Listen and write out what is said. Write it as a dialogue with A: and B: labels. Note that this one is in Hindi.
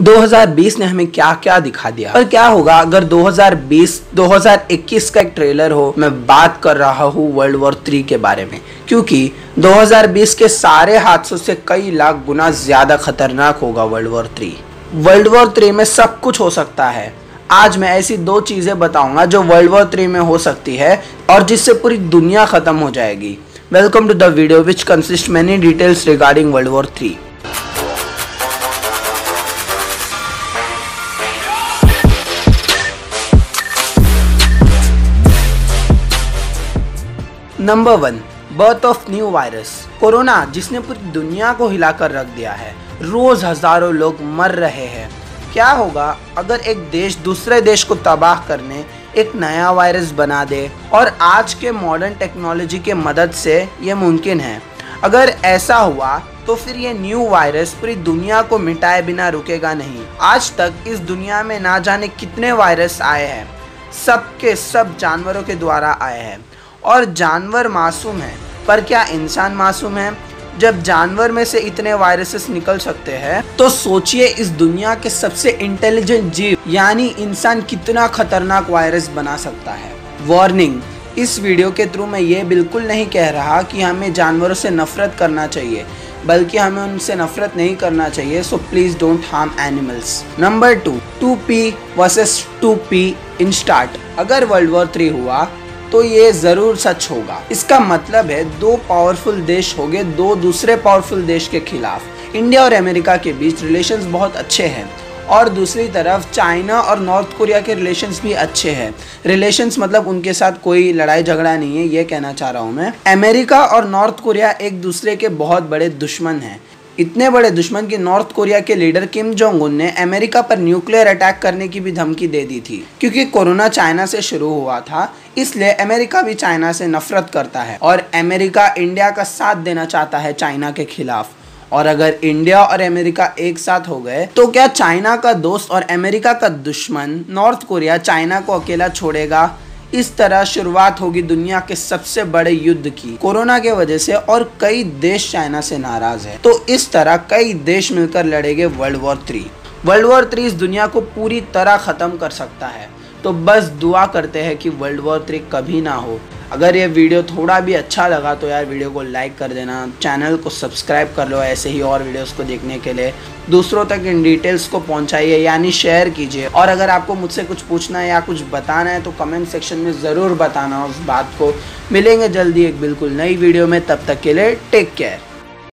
A: 2020 ने हमें क्या क्या दिखा दिया। पर क्या होगा अगर 2020-2021 का एक ट्रेलर हो। मैं बात कर रहा हूँ वर्ल्ड वॉर 3 के बारे में, क्योंकि 2020 के सारे हादसों से कई लाख गुना ज्यादा खतरनाक होगा वर्ल्ड वॉर 3। वर्ल्ड वॉर 3 में सब कुछ हो सकता है। आज मैं ऐसी दो चीजें बताऊंगा जो वर्ल्ड वॉर 3 में हो सकती है और जिससे पूरी दुनिया खत्म हो जाएगी। Welcome to the video which consist many details regarding world war 3। Number 1, birth of new virus corona, जिसने पूरी दुनिया को हिलाकर रख दिया है। रोज हजारों लोग मर रहे हैं। क्या होगा अगर एक देश दूसरे देश को तबाह करने एक नया वायरस बना दे, और आज के मॉडर्न टेक्नोलॉजी के मदद से ये मुमकिन है। अगर ऐसा हुआ तो फिर ये न्यू वायरस पूरी दुनिया को मिटाए बिना रुकेगा नहीं। आज तक इस दुनिया में ना जाने कितने वायरस आए हैं, सब के सब जानवरों के द्वारा आए हैं। और जानवर मासूम हैं, पर क्या इंसान मासूम है? जब जानवर में से इतने वायरसेस निकल सकते हैं, तो सोचिए इस दुनिया के सबसे इंटेलिजेंट जीव यानी इंसान कितना खतरनाक वायरस बना सकता है। वार्निंग, इस वीडियो के थ्रू मैं ये बिल्कुल नहीं कह रहा कि हमें जानवरों से नफरत करना चाहिए, बल्कि हमें उनसे नफरत नहीं करना चाहिए। So please don't harm animals. Number 2, 2P versus 2P in start. अगर वर्ल्ड वॉर 3 हुआ तो ये जरूर सच होगा। इसका मतलब है दो पावरफुल देश होंगे दो दूसरे पावरफुल देश के खिलाफ। इंडिया और अमेरिका के बीच रिलेशंस बहुत अच्छे हैं, और दूसरी तरफ चाइना और नॉर्थ कोरिया के रिलेशंस भी अच्छे हैं। रिलेशंस मतलब उनके साथ कोई लड़ाई झगड़ा नहीं है, ये कहना चाह रहा हूँ मैं। अमेरिका और नॉर्थ कोरिया एक दूसरे के बहुत बड़े दुश्मन हैं। इतने बड़े दुश्मन कि नॉर्थ कोरिया के लीडर किम जोंग उन ने अमेरिका पर न्यूक्लियर अटैक करने की भी धमकी दे दी थी। क्योंकि कोरोना चाइना से शुरू हुआ था, इसलिए अमेरिका भी चाइना से नफरत करता है, और अमेरिका इंडिया का साथ देना चाहता है चाइना के खिलाफ। और अगर इंडिया और अमेरिका एक साथ हो गए तो क्या चाइना का दोस्त और अमेरिका का दुश्मन नॉर्थ कोरिया चाइना को अकेला छोड़ेगा? इस तरह शुरुआत होगी दुनिया के सबसे बड़े युद्ध की, कोरोना के वजह से। और कई देश चाइना से नाराज है, तो इस तरह कई देश मिलकर लड़ेंगे वर्ल्ड वॉर 3। वर्ल्ड वॉर 3 इस दुनिया को पूरी तरह खत्म कर सकता है। तो बस दुआ करते हैं कि वर्ल्ड वॉर 3 कभी ना हो। अगर ये वीडियो थोड़ा भी अच्छा लगा तो यार वीडियो को लाइक कर देना, चैनल को सब्सक्राइब कर लो ऐसे ही और वीडियोस को देखने के लिए। दूसरों तक इन डिटेल्स को पहुंचाइए यानी शेयर कीजिए। और अगर आपको मुझसे कुछ पूछना है या कुछ बताना है तो कमेंट सेक्शन में ज़रूर बताना उस बात को। मिलेंगे जल्दी एक बिल्कुल नई वीडियो में, तब तक के लिए टेक केयर।